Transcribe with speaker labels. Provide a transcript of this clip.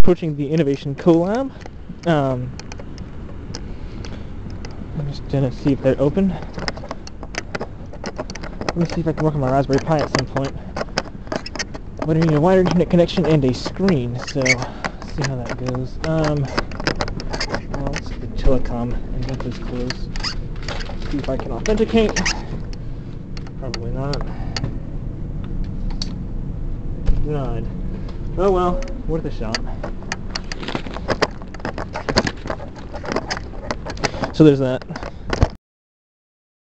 Speaker 1: approaching the Innovation Collab. I'm just gonna see if they're open. Let me see if I can work on my Raspberry Pi at some point. But I need a wider internet connection and a screen, so let's see how that goes. Well, let's see the telecom and that is closed. See if I can authenticate. Probably not. Denied. Oh well, worth a shot. So there's that.